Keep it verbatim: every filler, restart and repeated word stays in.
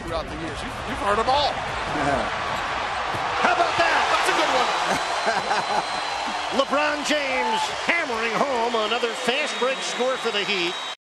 throughout the years. You, you've heard them all. How about that? That's a good one. LeBron James hammering home another fast break score for the Heat.